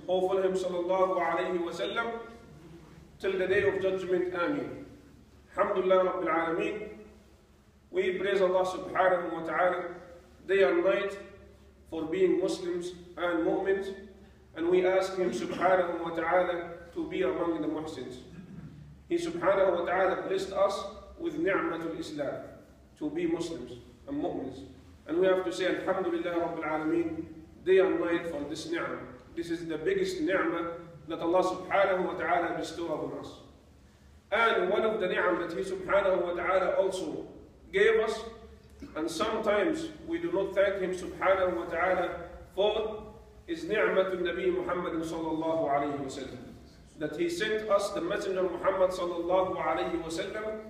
over him sallallahu alayhi wa sallam till the day of judgment. Ameen. Alhamdulillah Rabbil Alameen. We praise Allah subhanahu wa ta'ala day and night for being Muslims and mu'mins, and we ask him subhanahu wa ta'ala to be among the muhsins. He subhanahu wa ta'ala blessed us with ni'matul Islam, to be Muslims and mu'mins. And we have to say Alhamdulillah Rabbil Alameen day and night for this ni'mah. This is the biggest ni'mah that Allah subhanahu wa ta'ala bestowed upon us. And one of the ni'am that He subhanahu wa ta'ala also gave us, and sometimes we do not thank Him subhanahu wa ta'ala for, is ni'matul Nabi Muhammad sallallahu alayhi wa sallam. That He sent us the Messenger Muhammad sallallahu alayhi wa sallam,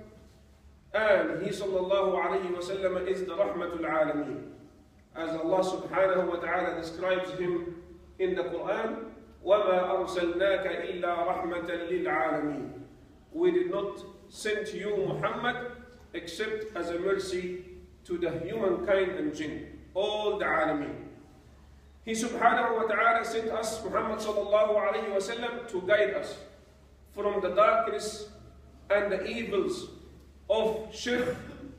and He sallallahu alayhi wa sallam is the rahmatul alameen. As Allah subhanahu wa ta'ala describes Him in the Quran, وَمَا أَرْسَلْنَاكَ إِلَّا رَحْمَةً لِلْعَالَمِينَ. We did not send to you Muhammad except as a mercy to the humankind and jinn, all the alameen. He subhanahu wa ta'ala sent us Muhammad sallallahu alayhi wa sallam to guide us from the darkness and the evils of shirk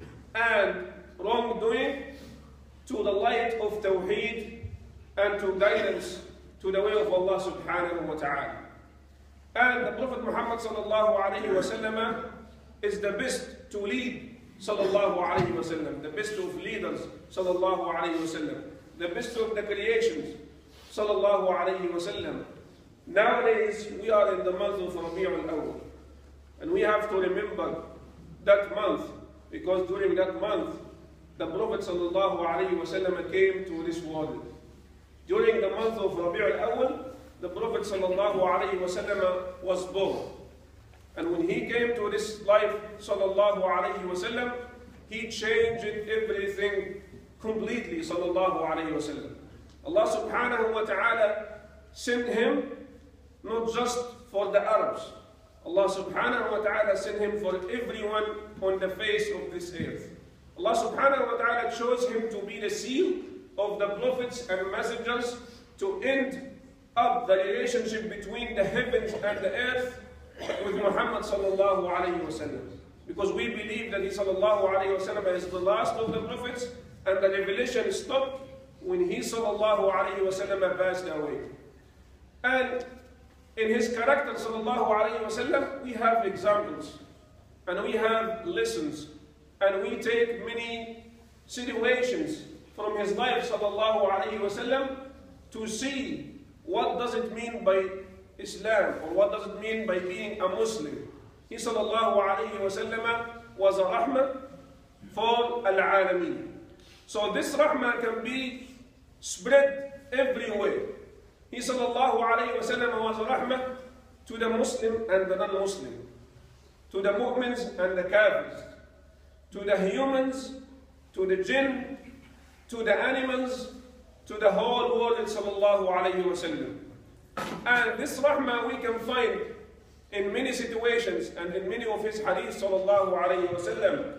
and wrongdoing to the light of tawheed and to guidance to the way of Allah subhanahu wa ta'ala. And the Prophet Muhammad sallallahu alayhi wa sallam is the best to lead sallallahu alayhi wa sallam, the best of leaders sallallahu alayhi wa sallam, the best of the creations sallallahu alayhi wa sallam. Nowadays we are in the month of Rabi'ul Awwal, and we have to remember that month, because during that month the Prophet sallallahu alayhi wa sallam came to this world. During the month of Rabi'ul Awwal, the Prophet sallallahu alayhi wa sallam was born. And when he came to this life, sallallahu alayhi wa sallam, he changed everything completely, sallallahu alayhi wa sallam. Allah subhanahu wa ta'ala sent him not just for the Arabs. Allah subhanahu wa ta'ala sent him for everyone on the face of this earth. Allah subhanahu wa ta'ala chose him to be the seal of the prophets and messengers, to end up the relationship between the heavens and the earth with Muhammad sallallahu alayhi wa sallam. Because we believe that he sallallahu alayhi wa sallam is the last of the prophets, and the revelation stopped when he sallallahu alayhi wa sallam passed away. And in his character sallallahu alayhi wa sallam, we have examples, and we have lessons, and we take many situations from his life sallallahu alayhi wa sallam to see what does it mean by Islam, or what does it mean by being a Muslim. He sallallahu alayhi wa sallam was a rahmah for al-alameen. So this rahmah can be spread everywhere. He sallallahu alayhi wa sallam was a rahmah to the Muslim and the non-Muslim, to the mu'mins and the kafirs, to the humans, to the jinn, to the animals, to the whole world sallallahu alayhi wa sallam. And this rahmah we can find in many situations and in many of his hadiths sallallahu alayhi wa sallam.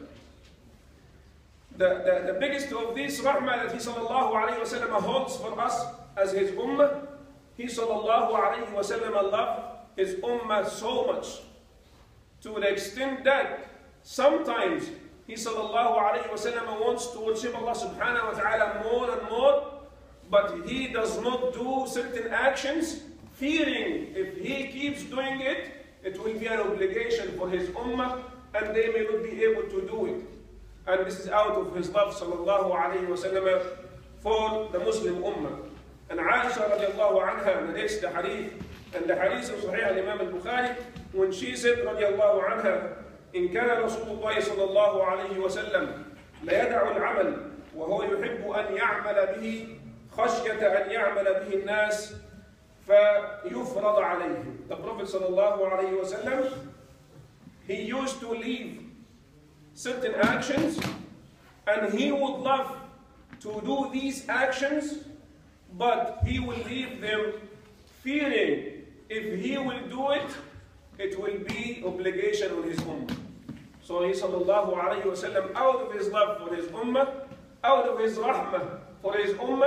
The biggest of this rahmah that he sallallahu alayhi wa sallam holds for us as his ummah, he sallallahu alayhi wa sallam loved his ummah so much, to the extent that sometimes he sallallahu alayhi wa sallam wants to worship Allah subhanahu wa ta'ala more and more, but he does not do certain actions, fearing if he keeps doing it, it will be an obligation for his ummah, and they may not be able to do it. And this is out of his love sallallahu alayhi wa sallam for the Muslim ummah. And Aisha radiallahu anha narrates the hadith, and the hadith of Sahih al-Imam al-Bukhari, when she said radiallahu anha, إن كان رسول الله صلى الله عليه وسلم ليدع العمل وهو يحب أن يعمل به خشية أن يعمل به الناس فيفرض عليهم. The Prophet صلى الله عليه وسلم, he used to leave certain actions, and he would love to do these actions, but he will leave them fearing if he will do it, it will be obligation on his ummah. So he sallallahu alayhi wa sallam, out of his love for his ummah, out of his rahmah for his ummah,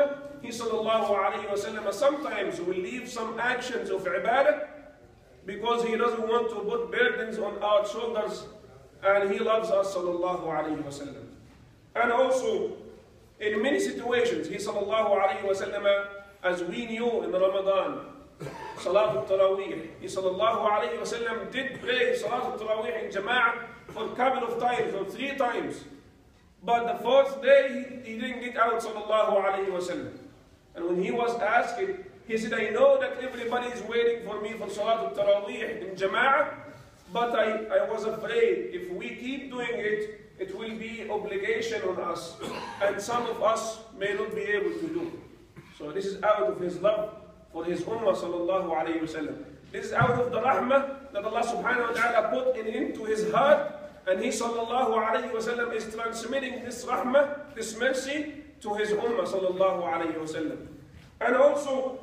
he sallallahu alayhi wa sallam sometimes will leave some actions of ibadah because he doesn't want to put burdens on our shoulders, and he loves us sallallahu alayhi wa sallam. And also, in many situations, he sallallahu alayhi wa sallam, as we knew in Ramadan, Salat al-Taraweeh, he sallallahu alayhi wa sallam did pray Salat al-Taraweeh in Jama'ah for a couple of times, or 3 times. But the 4th day, he didn't get out sallallahu alayhi wa sallam. And when he was asked, he said, I know that everybody is waiting for me for Salat al-Taraweeh in Jama'ah, but I was afraid if we keep doing it, it will be obligation on us, and some of us may not be able to do. So this is out of his love for his ummah sallallahu alayhi wa sallam. This is out of the rahmah that Allah subhanahu wa ta'ala put into his heart, and he sallallahu alayhi wa sallam is transmitting this rahmah, this mercy, to his ummah sallallahu alayhi wa sallam. And also,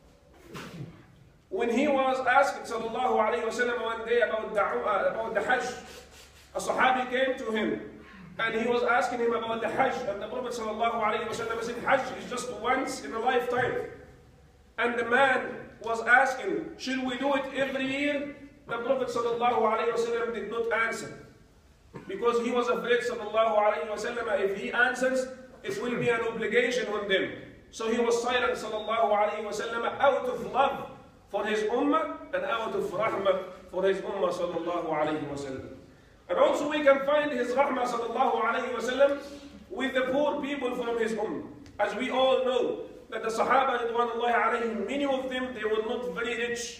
when he was asked sallallahu alayhi wa sallam one day about the Hajj, a Sahabi came to him and he was asking him about the Hajj, and the Prophet sallallahu alayhi wa sallam said, Hajj is just once in a lifetime. And the man was asking, should we do it every year? The Prophet sallallahu alayhi wa sallam did not answer, because he was afraid sallallahu alayhi wa sallam, if he answers, it will be an obligation on them. So he was silent sallallahu alayhi wa sallam out of love for his ummah and out of rahmah for his ummah sallallahu alayhi wa sallam. And also we can find his rahmah sallallahu alayhi wa sallam with the poor people from his ummah. As we all know that the Sahaba ridwanullahi alayhim, many of them, they were not very rich.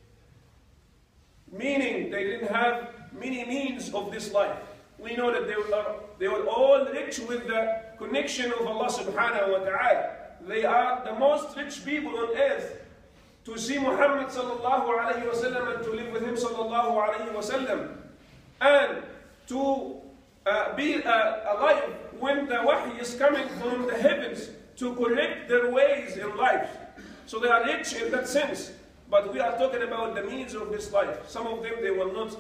Meaning they didn't have many means of this life. We know that they were all rich with the connection of Allah subhanahu wa ta'ala. They are the most rich people on earth. To see Muhammad sallallahu alayhi wa sallam and to live with him sallallahu alayhi wa sallam, and to be alive when the wahy is coming from the heavens to correct their ways in life. So they are rich in that sense. But we are talking about the means of this life. Some of them, they were not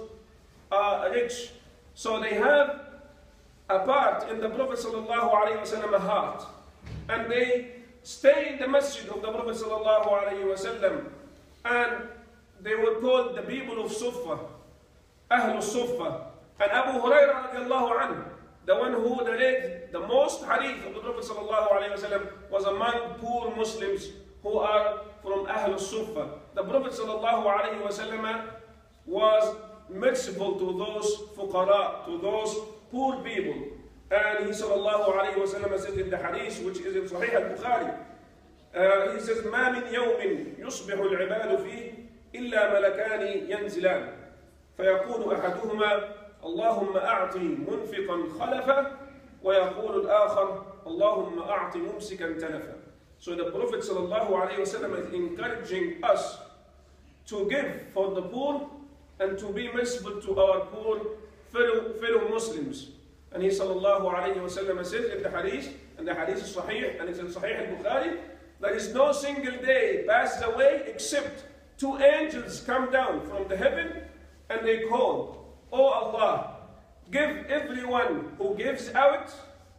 rich. So they have a part in the Prophet sallallahu alayhi wa sallam heart. And they stay in the masjid of the Prophet sallallahu alayhi wa sallam. And they were called the people of Suffah, Ahlul Suffah. And Abu Hurairah radiallahu anhu, the one who narrated the most hadith of the Prophet sallallahu alayhi wa sallam, was among poor Muslims who are from Ahlul Suffah. The Prophet sallallahu alayhi wa sallam was merciful to those fuqara, to those poor people. And he sallallahu alayhi wa sallam said in the hadith, which is in Sahih al-Bukhari, he says, مَا مِنْ يَوْمٍ يُصْبِحُ الْعِبَادُ فِيهِ إِلَّا مَلَكَانِ يَنْزِلَانِ فيقول أحدهما اللهم أعطي منفقا خلفا ويقول الآخر اللهم أعطي ممسكا تلفا. So the Prophet sallallahu alayhi wa sallam is encouraging us to give for the poor and to be merciful to our poor fellow Muslims. And he sallallahu alayhi wa sallam says in the hadith, and the hadith is sahih, and it's in Sahih al-Bukhari, there is no single day passes away except 2 angels come down from the heaven and they call, Oh Allah, give everyone who gives out,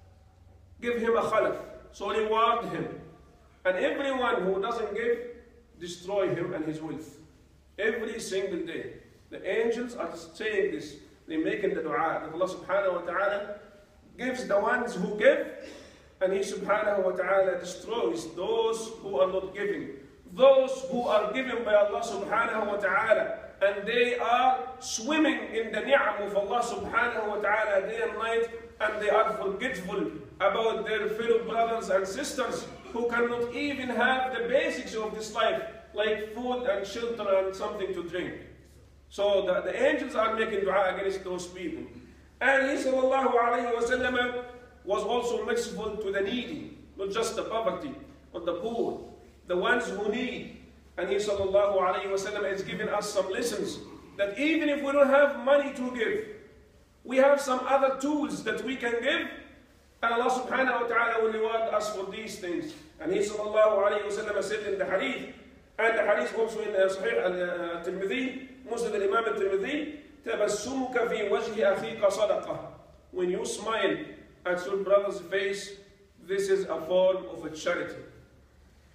give him a khalaf, so reward him. And everyone who doesn't give, destroy him and his wealth. Every single day. The angels are saying this. They're making the dua that Allah subhanahu wa ta'ala gives the ones who give, and He subhanahu wa ta'ala destroys those who are not giving. Those who are given by Allah subhanahu wa ta'ala, and they are swimming in the ni'am of Allah subhanahu wa ta'ala day and night, and they are forgetful about their fellow brothers and sisters who cannot even have the basics of this life, like food and shelter and something to drink. So the angels are making dua against those people. And He sallallahu alayhi wa sallam was also merciful to the needy, not just the poverty, but the poor, the ones who need. And He sallallahu alayhi wa sallam is giving us some lessons that even if we don't have money to give, we have some other tools that we can give, and Allah subhanahu wa ta'ala will reward us for these things. And He sallallahu alayhi wa sallam said in the hadith, and the hadith also in Sahih al-Tirmidhi, Muslim al-Imam al-Tirmidhi, تَبَسُّمُكَ فِي وَجْهِ أَخِيكَ صَدَقَةً. When you smile at your brother's face, this is a form of a charity.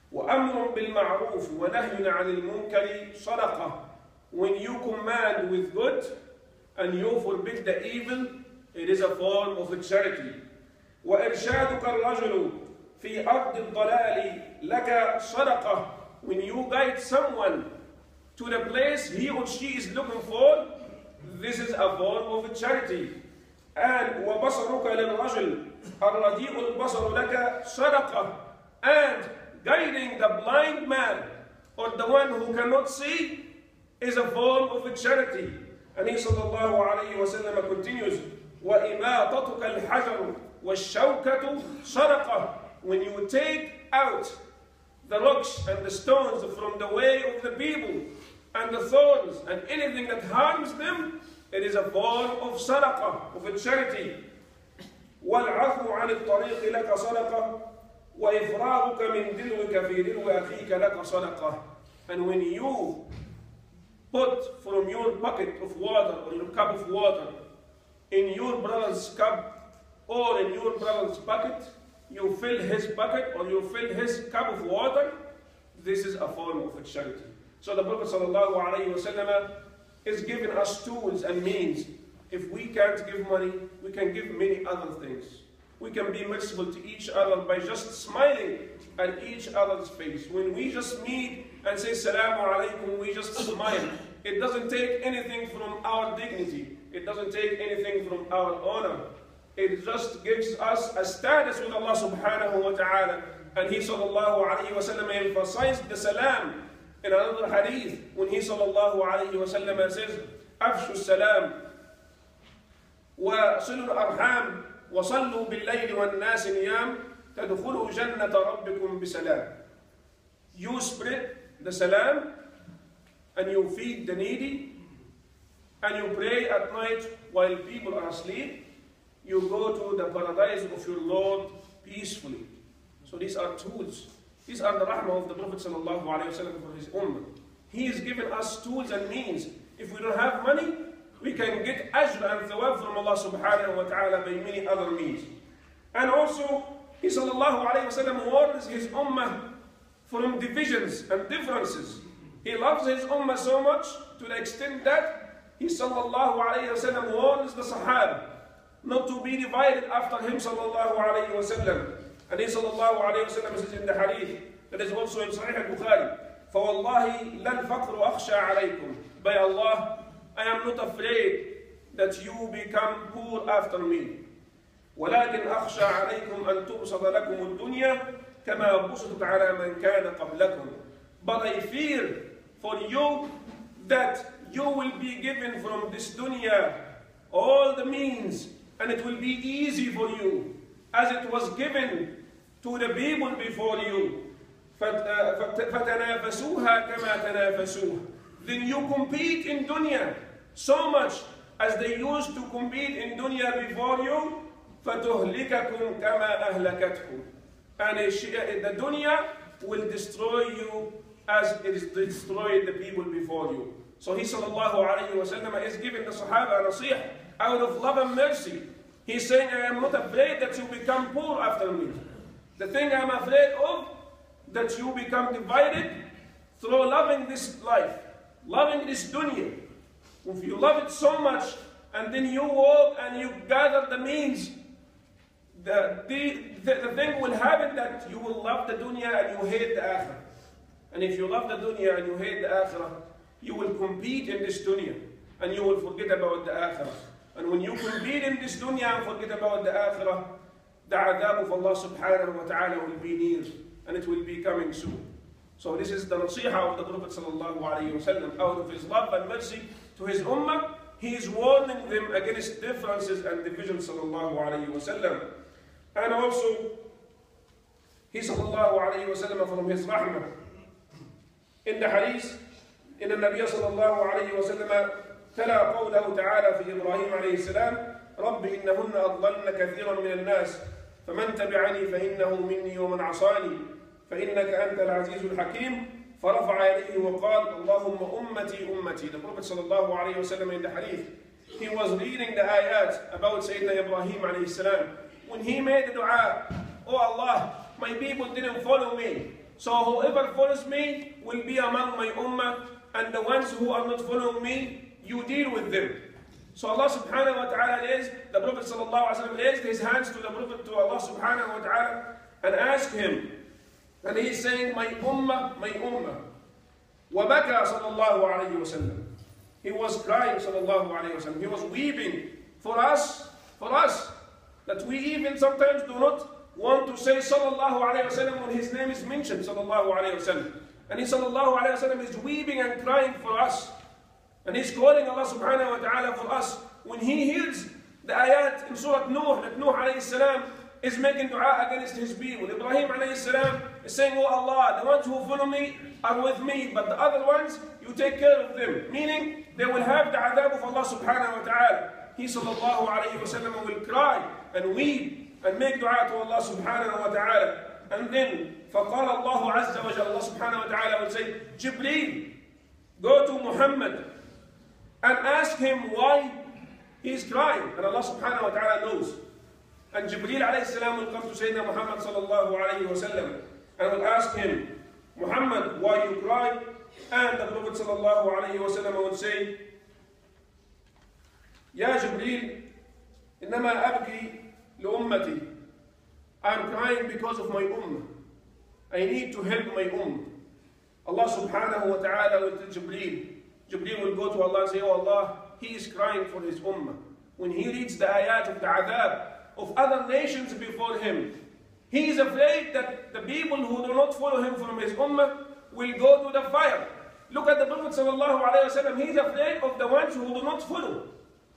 وَأَمْرٌ بِالْمَعْرُوفِ وَنَهْيٌ عَنِ الْمُنْكَرِ صَدَقَةٌ. When you command with good and you forbid the evil, it is a form of charity. وَإِرْشَادُكَ الرَّجُلُ فِي أَرْضِ الضَّلَالِ لَكَ صَدَقَةٌ. When you guide someone to the place he or she is looking for, this is a form of charity. And وَبَصَرُكَ لِلرَّجُلِ الرَّدِيءُ الْبَصَرُ لَكَ صَدَقَةٌ. And guiding the blind man or the one who cannot see is a form of charity. And he sallallahu alayhi wa sallam continues, وَإِمَاطَتُكَ الْحَجَرُ وَالشَّوْكَةُ صَدَقَةٌ. When you take out the rocks and the stones from the way of the people and the thorns and anything that harms them, it is a form of sadaqah, of a charity. وَالْعَفْوُ عَنِ الطَّرِيقِ لَكَ صَدَقَةٌ وَإِفْرَاغُكَ مِنْ دِلْوِكَ فِي دِلْوِ أَخِيكَ لَكَ صَدَقَةٌ. And when you put from your bucket of water or your cup of water in your brother's cup or in your brother's bucket, you fill his bucket or you fill his cup of water, this is a form of charity. So the Prophet ﷺ is giving us tools and means. If we can't give money, we can give many other things. We can be merciful to each other by just smiling at each other's face. When we just meet and say Salamu Alaikum, we just smile. It doesn't take anything from our dignity. It doesn't take anything from our honor. It just gives us a status with Allah subhanahu wa ta'ala. And he sallallahu alayhi wa sallam emphasized the salam in another hadith when he sallallahu alayhi wa sallam says, أفشوا السلام وصلوا الأرحام وصلوا بالليل والناس نيام تدخلوا جنة ربكم بسلام. You spread the salam and you feed the needy and you pray at night while people are asleep. You go to the paradise of your Lord peacefully. So these are tools. These are the rahmah of the Prophet ﷺ for his ummah. He is giving us tools and means. If we don't have money, we can get ajr and thawab from Allah subhanahu wa ta'ala by many other means. And also, he ﷺ warns his ummah from divisions and differences. He loves his ummah so much to the extent that he ﷺ warns the Sahaba not to be divided after him sallallahu alayhi wa sallam. And he sallallahu alayhi wa sallam says in the hadith that is also in Sahih al-Bukhari, فَوَاللَّهِ لَا الْفَقْرُ أَخْشَى عَلَيْكُمْ. By Allah, I am not afraid that you become poor after me. وَلَكِنْ أَخْشَى عَلَيْكُمْ أَن تُبْسَطَ لَكُمُ الدُّنْيَا كَمَا بُسِطَتْ عَلَى مَنْ كَانَ قَبْلَكُمْ. But I fear for you that you will be given from this dunya all the means, and it will be easy for you, as it was given to the people before you. فَتَنَافَسُوهَا كَمَا تَنَافَسُوهَا. Then you compete in dunya so much as they used to compete in dunya before you. فَتُهْلِكَكُمْ كَمَا أَهْلَكَتْكُمْ. And the dunya will destroy you as it is destroyed the people before you. So he sallallahu alayhi wa sallam is giving the Sahaba a nasih out of love and mercy. He's saying, I am not afraid that you become poor after me. The thing I am afraid of, that you become divided through loving this life, loving this dunya. If you love it so much, and then you walk and you gather the means, the thing will happen that you will love the dunya and you hate the akhirah. And if you love the dunya and you hate the akhirah, you will compete in this dunya and you will forget about the akhirah. And when you compete in this dunya and forget about the akhirah, the adhab of Allah subhanahu wa ta'ala will be near and it will be coming soon. So this is the nasihah of the Prophet sallallahu alayhi wa sallam. Out of his love and mercy to his ummah, he is warning them against differences and divisions sallallahu alayhi wa sallam. And also, he sallallahu alayhi wa sallam from his rahmah. In the hadith, إن النبي صلى الله عليه وسلم تلا قوله تعالى في إبراهيم عليه السلام رب إنهن أضللن كثيرا من الناس فمن تبعني فإنه مني ومن عصاني فإنك أنت العزيز الحكيم فرفع يديه وقال اللهم أمتي أمتي. The Prophet صلى الله عليه وسلم in the hadith, he was reading the ayat about Sayyidina Ibrahim عليه السلام. When he made the dua, oh Allah, my people didn't follow me. So whoever follows me will be among my ummah, and the ones who are not following me, you deal with them. So Allah subhanahu wa ta'ala the Prophet sallallahu alayhi wa sallam raised his hands to the Prophet, to Allah subhanahu wa ta'ala, and asked him. And he's saying, my ummah, my ummah. وَبَكَى sallallahu alayhi wa sallam. He was crying sallallahu alayhi wa sallam. He was weeping for us, that we even sometimes do not want to say sallallahu alayhi wa sallam when his name is mentioned sallallahu alayhi wa sallam. And he sallallahu alayhi wa sallam is weeping and crying for us. And he's calling Allah subhanahu wa ta'ala for us. When he hears the ayat in Surah Nuh, that Nuh alayhi salam is making dua against his people. Ibrahim alayhi salam is saying, oh Allah, the ones who follow me are with me, but the other ones, you take care of them. Meaning, they will have the adab of Allah subhanahu wa ta'ala. He sallallahu alayhi wa sallam will cry and weep and make dua to Allah subhanahu wa ta'ala. And then, فَقَالَ اللَّهُ عَزَّ وَجَلَّ, Allah subhanahu wa ta'ala will say, Jibreel, go to Muhammad and ask him why he is crying. And Allah subhanahu wa ta'ala knows. And Jibreel alayhi salam will come to Sayyidina Muhammad sallallahu alayhi wa sallam and will ask him, Muhammad, why you cry? And the Prophet sallallahu alayhi wa sallam will say, Ya Jibreel, إنما أبكي لأمتي. I'm crying because of my ummah. I need to help my ummah. Allah subhanahu wa ta'ala will tell Jibreel. Jibreel will go to Allah and say, oh Allah, he is crying for his ummah. When he reads the ayat of the adab of other nations before him, he is afraid that the people who do not follow him from his ummah will go to the fire. Look at the Prophet sallallahu alayhi wa sallam. He is afraid of the ones who do not follow.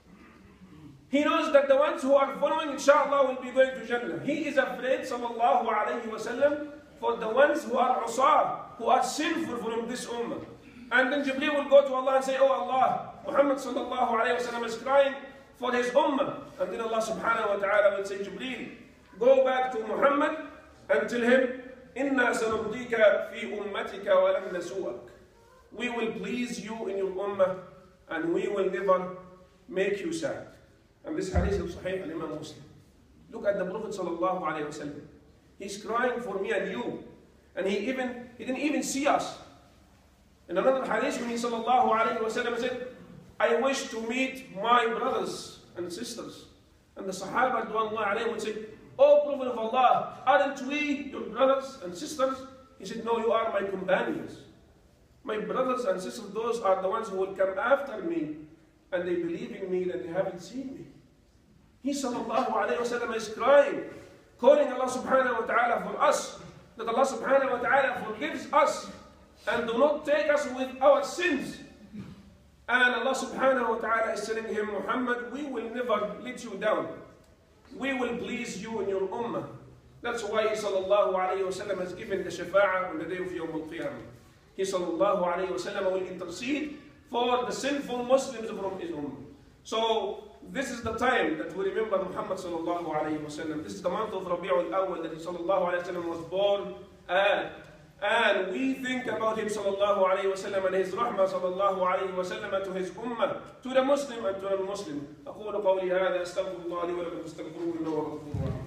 He knows that the ones who are following, inshallah, will be going to Jannah. He is afraid, sallallahu alayhi wa sallam, for the ones who are usar, who are sinful from this ummah. And then Jibreel will go to Allah and say, oh Allah, Muhammad sallallahu alayhi wa sallam is crying for his ummah. And then Allah subhanahu wa ta'ala will say, Jibreel, go back to Muhammad and tell him, إِنَّا سَنُرْضِيكَ فِي أُمَّتِكَ وَلَمْ نَسُوَكَ. We will please you in your ummah and we will never make you sad. And this hadith is Sahih al-Imam Muslim. Look at the Prophet sallallahu alayhi wa sallam. He's crying for me and you. And he didn't even see us. In another hadith, when he sallallahu alayhi wa sallam said, I wish to meet my brothers and sisters. And the Sahaba would say, oh Prophet of Allah, aren't we your brothers and sisters? He said, no, you are my companions. My brothers and sisters, those are the ones who will come after me. And they believe in me that they haven't seen me. He sallallahu alayhi wa sallam is crying, calling Allah subhanahu wa ta'ala for us, that Allah subhanahu wa ta'ala forgives us and do not take us with our sins. And Allah subhanahu wa ta'ala is telling him, Muhammad, we will never let you down. We will please you in your ummah. That's why he sallallahu alayhi wa sallam has given the shafa'ah on the day of Yawm al-Qiyamah. He sallallahu alayhi wa sallam will intercede for the sinful Muslims from his ummah. So this is the time that we remember Muhammad sallallahu alayhi wa sallam. This is the month of Rabi'ul Awwal that he sallallahu alayhi wa sallam was born at. And we think about him sallallahu alayhi wa sallam and his rahmah sallallahu alayhi wa sallam to his ummah, to the Muslim and to the non-Muslim. أقول قولي هذا أستغفر الله لي ولكم فاستغفروه إنه هو الغفور الرحيم.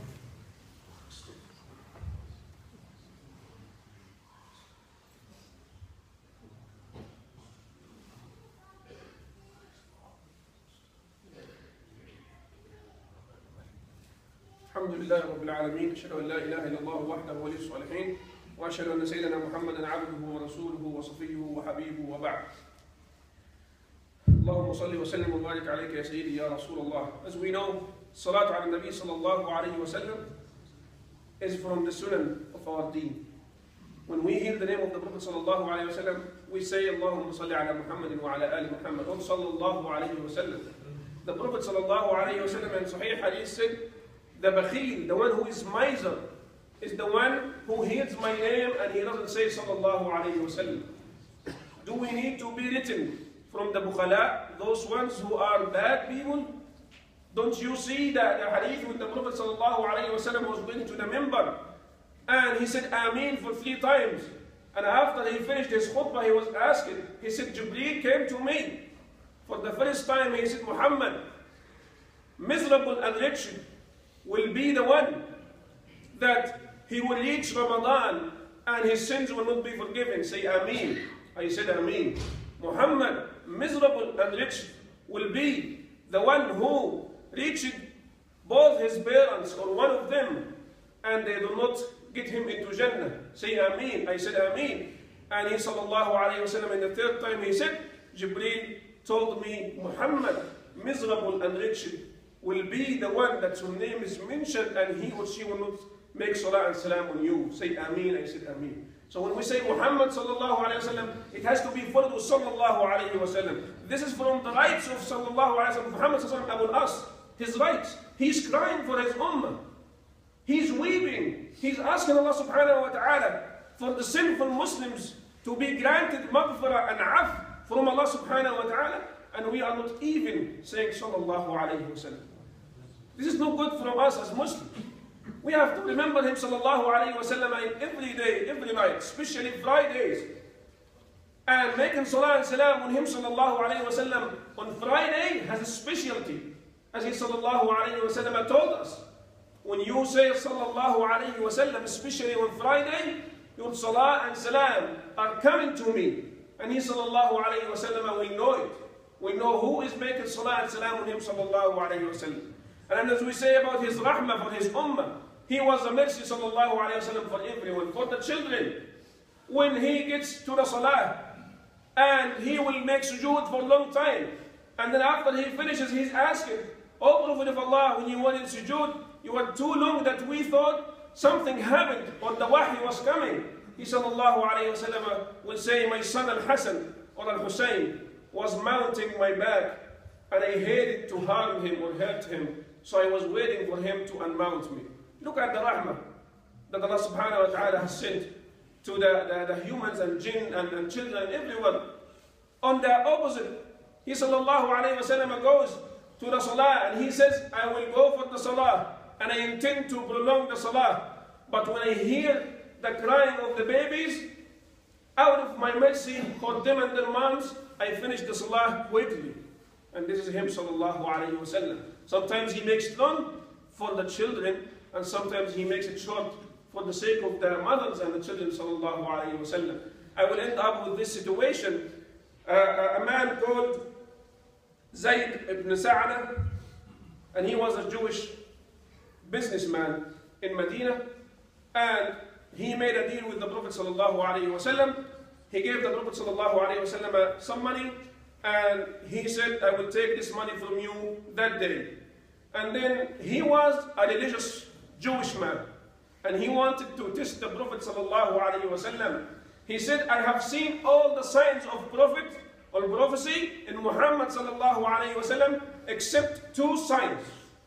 الحمد لله رب العالمين أشهد أن لا إله إلا الله وحده ولي الصالحين وأشهد أن سيدنا محمدا عبده ورسوله وصفيه وحبيبه وبعد. اللهم صل وسلم وبارك عليك يا سيدي يا رسول الله. As we know, Salat ala Nabi sallallahu alayhi wa sallam is from the sunan of our deen. When we hear the name of the Prophet sallallahu alayhi wa sallam, we say Allahumma salli ala Muhammadin wa ala ali Muhammad or sallallahu alayhi wa sallam. The Prophet sallallahu alayhi wa sallam in Sahih Hadith said, the bakhil, the one who is miser, is the one who hears my name and he doesn't say sallallahu alayhi wa sallam. Do we need to be written from the bukhala, those ones who are bad people? Don't you see that the hadith when the Prophet sallallahu alayhi wa sallam was going to the minbar and he said Ameen for 3 times, and after he finished his khutbah he was asked, he said Jibreel came to me for the first time. He said, Muhammad, miserable and wretched will be the one that he will reach Ramadan and his sins will not be forgiven. Say Ameen. I said Ameen. Muhammad, miserable and rich, will be the one who reached both his parents or one of them, and they do not get him into Jannah. Say Ameen. I said Ameen. And he sallallahu alayhi wa sallam, in the third time he said, Jibreel told me, Muhammad, miserable and wretched, will be the one that your name is mentioned, and he or she will not make salah and salam on you. Say Ameen. I said Ameen. So when we say Muhammad sallallahu alayhi wa sallam, it has to be followed with sallallahu alayhi wa sallam. This is from the rights of sallallahu alayhi wa sallam. Muhammad sallallahu alayhi wa sallam upon us. His rights. He's crying for his ummah. He's weeping. He's asking Allah subhanahu wa ta'ala for the sinful Muslims to be granted maghfirah and af from Allah subhanahu wa ta'ala, and we are not even saying sallallahu alayhi wa sallam. This is not good from us as Muslims. We have to remember him sallallahu alayhi wa sallam every day, every night, especially Fridays. And making salah and salam on him sallallahu alayhi wa sallam on Friday has a specialty. As he sallallahu alayhi wa sallam told us, when you say sallallahu alayhi wa sallam, especially on Friday, your salah and salam are coming to me. And he sallallahu alayhi wa sallam, we know it. We know who is making salah and salam on him sallallahu alayhi wa sallam. And as we say about his rahmah for his ummah, he was a mercy sallallahu alayhi wa sallam for everyone, for the children. When he gets to the salah, and he will make sujood for a long time, and then after he finishes, he's asking, O Prophet of Allah, when you were in sujood, you were too long that we thought something happened or the wahy was coming. He sallallahu alayhi wa sallam will say, my son Al-Hasan or Al-Hussein was mounting my back, and I hated to harm him or hurt him, so I was waiting for him to unmount me. Look at the rahmah that Allah subhanahu wa ta'ala has sent to the humans and jinn and children and everyone. On the opposite, he sallallahu alayhi wa sallam goes to the salah and he says, I will go for the salah and I intend to prolong the salah. But when I hear the crying of the babies, out of my mercy for them and their moms, I finish the salah quickly. And this is him sallallahu alayhi wa sallam. Sometimes he makes it long for the children, and sometimes he makes it short for the sake of the mothers and the children sallallahu alayhi wa sallam. I will end up with this situation. A man called Zayd ibn Sa'da, and he was a Jewish businessman in Medina, and he made a deal with the Prophet sallallahu alayhi wa sallam. He gave the Prophet sallallahu alayhi wa sallam some money, and he said, I will take this money from you that day. And then he was a religious Jewish man, and he wanted to test the Prophet sallallahu alayhi wa sallam. He said, I have seen all the signs of prophet or prophecy in Muhammad sallallahu alayhi wa sallam except two signs.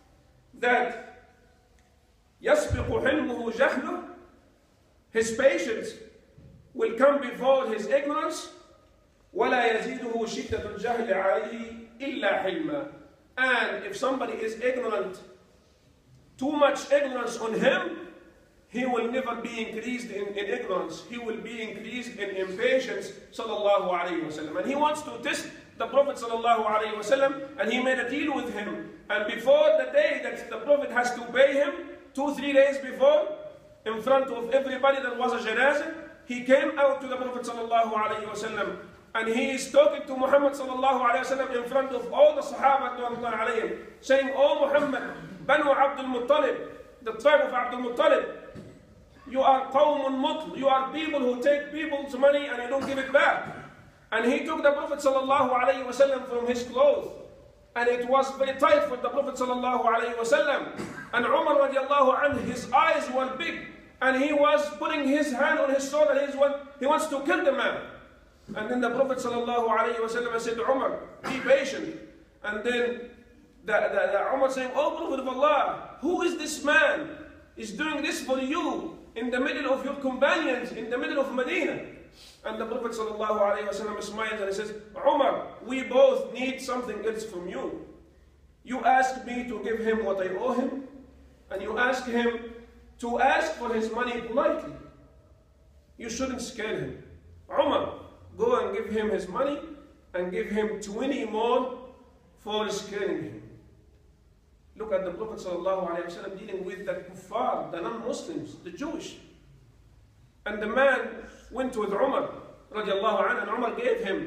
That يَسْبِقُ حِلْمُهُ جَهْلُهُ, his patience will come before his ignorance. وَلَا يَزِيدُهُ شِدَّةُ الْجَهْلِ عَلَيْهِ إِلَّا حِلْمًا. And if somebody is ignorant, too much ignorance on him, he will never be increased in ignorance. He will be increased in impatience, sallallahu alayhi wa sallam. And he wants to test the Prophet sallallahu alayhi wa sallam, and he made a deal with him. And before the day that the Prophet has to pay him, 2-3 days before, in front of everybody that was a janazah, he came out to the Prophet sallallahu alayhi wa sallam, and he is talking to Muhammad sallallahu alayhi wa sallam in front of all the Sahaba alayhim, saying, O Muhammad, Banu Abdul Muttalib, the tribe of Abdul Muttalib, you are qawmun mutl, you are people who take people's money and you don't give it back. And he took the Prophet sallallahu alayhi wa sallam from his clothes, and it was very tight for the Prophet sallallahu alayhi wa sallam. And Umar radiallahu anhu, his eyes were big, and he was putting his hand on his shoulder, he wants to kill the man. And then the Prophet sallallahu alayhi wa sallam said, Umar, be patient. And then the Umar saying, oh Prophet of Allah, who is this man? Is doing this for you in the middle of your companions, in the middle of Medina. And the Prophet sallallahu alayhi wa sallam smiles and he says, Umar, we both need something else from you. You asked me to give him what I owe him, and you asked him to ask for his money politely. You shouldn't scare him. Umar, go and give him his money and give him 20 more for scaring him. Look at the Prophet ﷺ dealing with the kuffar, the non-Muslims, the Jewish. And the man went with Umar radiallahu anhu, and Umar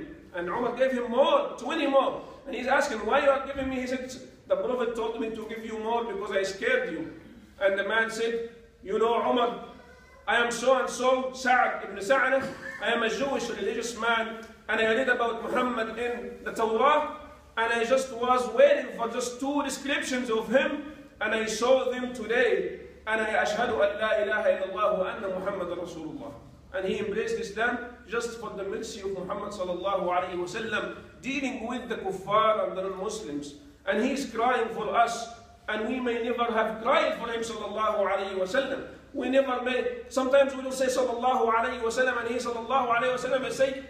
gave him more, 20 more. And he's asking, why you are giving me? He said, the Prophet told me to give you more because I scared you. And the man said, you know, Umar, I am so and so, Sa'ad ibn Sa'ad. I am a Jewish religious man, and I read about Muhammad in the Torah, and I just was waiting for just 2 descriptions of him, and I saw them today. And I ashhadu an la ilaha illallah wa anna Muhammadan Rasulullah. And he embraced Islam just for the mercy of Muhammad sallallahu alayhi wa sallam, dealing with the kuffar and the non-Muslims. And he is crying for us, and we may never have cried for him sallallahu alayhi wa sallam. We never may. Sometimes we will say sallallahu alayhi wa sallam, and he sallallahu alayhi wa sallam will say,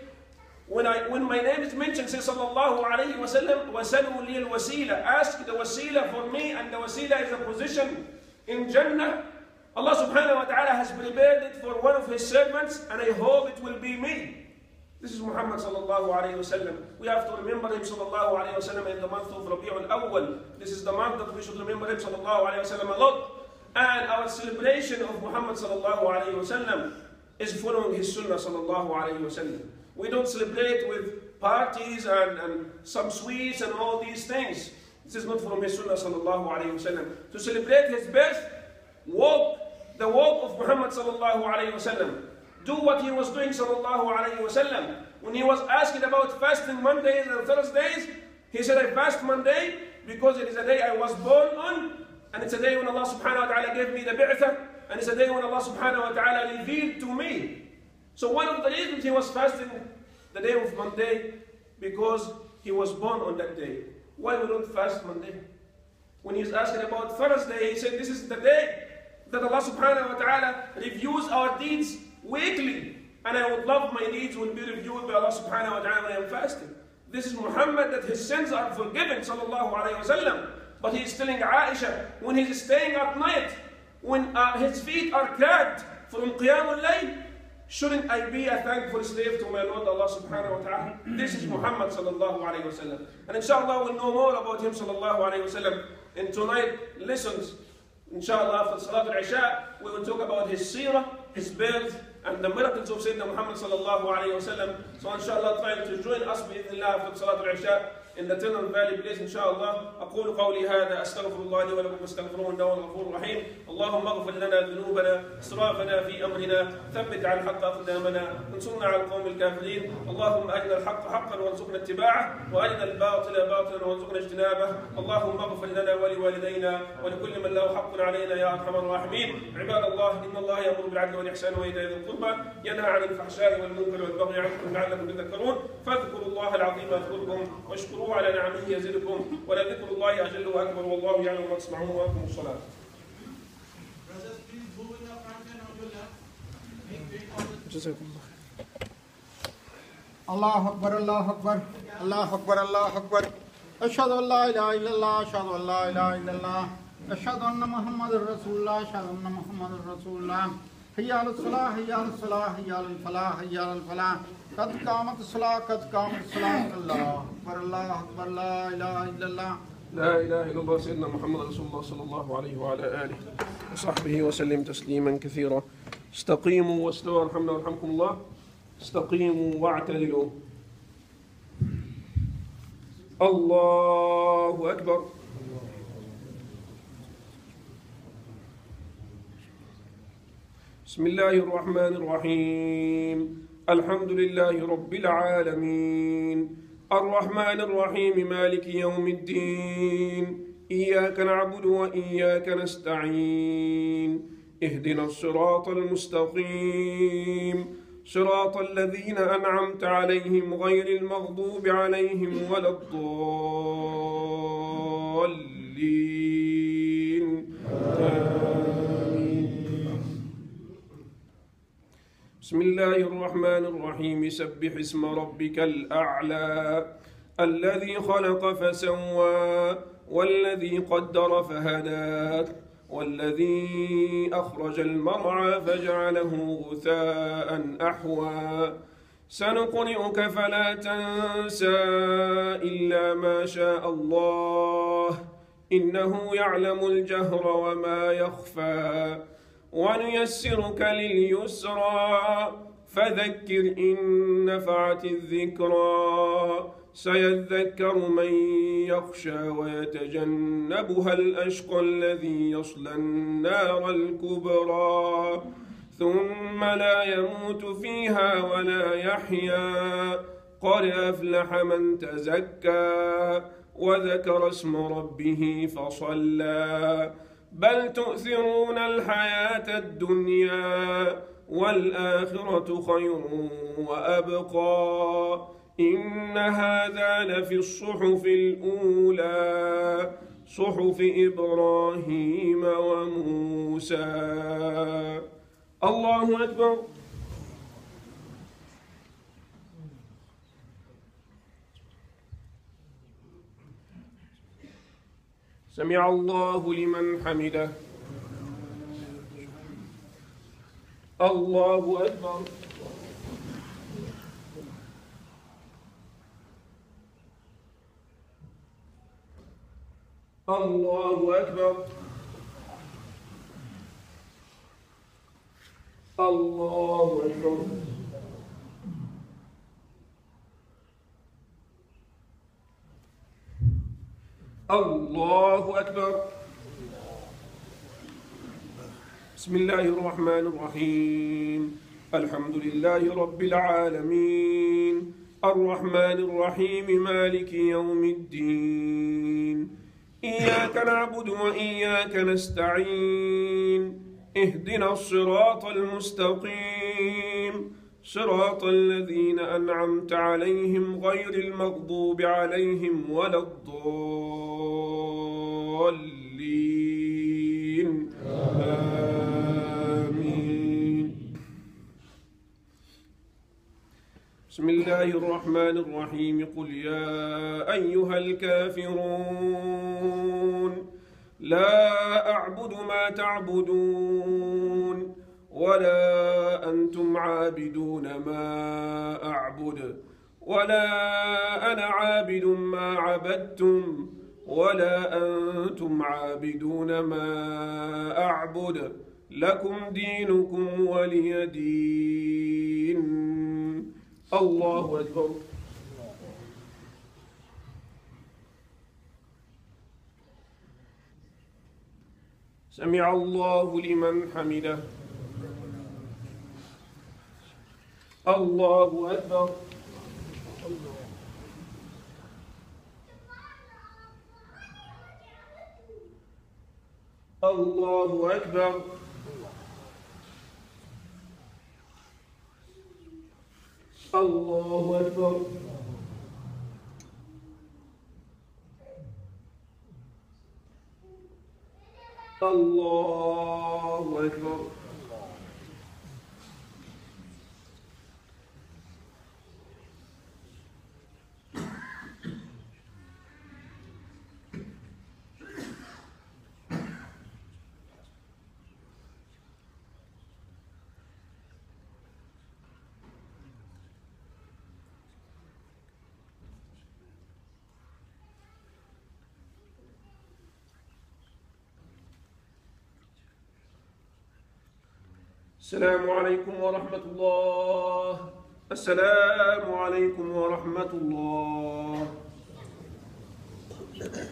when my name is mentioned, say sallallahu alayhi wa sallam, wasalu li al-wasila, ask the wasila for me, and the wasila is a position in Jannah. Allah subhanahu wa ta'ala has prepared it for one of his servants, and I hope it will be me. This is Muhammad sallallahu alayhi wa sallam. We have to remember him sallallahu alayhi wa sallam in the month of Rabi'ul Awwal. This is the month that we should remember him sallallahu alayhi wa sallam a lot. And our celebration of Muhammad sallallahu alayhi wa sallam is following his sunnah sallallahu alayhi wa sallam. We don't celebrate with parties and some sweets and all these things. This is not from his sunnah sallallahu alayhi wa sallam. To celebrate his birth, walk the walk of Muhammad sallallahu alayhi wa sallam. Do what he was doing sallallahu alayhi wa sallam. When he was asked about fasting Mondays and Thursdays, he said, I fast Monday because it is a day I was born on, and it's a day when Allah subhanahu wa ta'ala gave me the bi'thah, and it's a day when Allah subhanahu wa ta'ala revealed to me. So one of the reasons he was fasting the day of Monday, because he was born on that day. Why we don't fast Monday? When he's asking about Thursday, he said, this is the day that Allah subhanahu wa ta'ala reviews our deeds weekly. And I would love my deeds will be reviewed by Allah subhanahu wa ta'ala when I am fasting. This is Muhammad, that his sins are forgiven, sallallahu alayhi wa sallam. But he is telling Aisha, when he is staying at night, when his feet are cracked from Qiyamul Layl, shouldn't I be a thankful slave to my Lord Allah subhanahu wa ta'ala? This is Muhammad sallallahu alayhi wa sallam. And inshallah we'll know more about him sallallahu alayhi wa sallam in tonight lessons. Inshallah after Salat al-Isha, we will talk about his seerah, his birth, and the miracles of Sayyidina Muhammad sallallahu alayhi wa sallam. So inshallah try to join us bi'idhnillah after Salat al-Isha in the Eternal Valley place inshallah. أقول قولي هذا أستغفر الله لي ولكم فاستغفروه إنه هو الغفور الرحيم. اللهم اغفر لنا ذنوبنا إسرافنا في أمرنا ثبت على الحق أقدامنا وانصرنا على القوم الكافرين. اللهم أرنا الحق حقا وارزقنا اتباعه وأرنا الباطل باطلا وارزقنا اجتنابه. اللهم اغفر لنا ولوالدينا ولكل من له حق علينا يا أرحم الراحمين. عباد الله إن الله يأمر بالعدل والإحسان وإيتاء ذي القربى ينهى عن الفحشاء والمنكر والبغي يعظكم لعلكم تذكرون. فاذكروا الله العظيم يذكركم واشكروه على نعمه يزدكم ولذكر الله أجل وأكبر والله يعلم ما تصنعون وأقيموا الصلاة. الله أكبر الله أكبر الله أكبر الله أكبر أشهد أن لا إله إلا الله أشهد أن لا إله إلا الله أشهد أن محمد رسول الله أشهد أن محمد رسول الله. حي على الصلاة حي على الصلاة حي على الفلاح حي على الفلاح قد قامت الصلاة قد قامت الصلاة. الله أكبر لا إله إلا الله لا إله إلا الله سيدنا محمد رسول الله صلى الله عليه وعلى آله وصحبه وسلم تسليما كثيرا. استقيموا واستووا ارحمنا وارحمكم الله. استقيموا واعتدلوا. الله أكبر. بسم الله الرحمن الرحيم. الحمد لله رب العالمين الرحمن الرحيم مالك يوم الدين إياك نعبد وإياك نستعين اهدنا الصراط المستقيم صراط الذين أنعمت عليهم غير المغضوب عليهم ولا الضالين آمين. بسم الله الرحمن الرحيم سبح اسم ربك الأعلى الذي خلق فسوى والذي قدر فهدى والذي أخرج المرعى فجعله غثاء أحوى سنقرئك فلا تنسى إلا ما شاء الله إنه يعلم الجهر وما يخفى ونيسرك لليسرى فذكر إن نفعت الذكرى سيذكر من يخشى ويتجنبها الأشقى الذي يصلى النار الكبرى ثم لا يموت فيها ولا يحيا قد أفلح من تزكى وذكر اسم ربه فصلى بل تؤثرون الحياة الدنيا والآخرة خير وأبقى إن هذا لفي الصحف الأولى صحف إبراهيم وموسى. الله أكبر. سمع الله لمن حمده. الله أكبر. الله أكبر. الله أكبر. الله أكبر. بسم الله الرحمن الرحيم الحمد لله رب العالمين الرحمن الرحيم مالك يوم الدين إياك نعبد وإياك نستعين اهدنا الصراط المستقيم صراط الذين أنعمت عليهم غير المغضوب عليهم ولا الضالين آمين. بسم الله الرحمن الرحيم قل يا أيها الكافرون لا أعبد ما تعبدون ولا أنتم عابدون ما أعبد ولا أنا عابد ما عبدتم ولا أنتم عابدون ما أعبد لكم دينكم ولي دين. الله أكبر. سمع الله لمن حمده. الله أكبر. الله أكبر. الله أكبر. الله أكبر. السلام عليكم ورحمة الله. السلام عليكم ورحمة الله.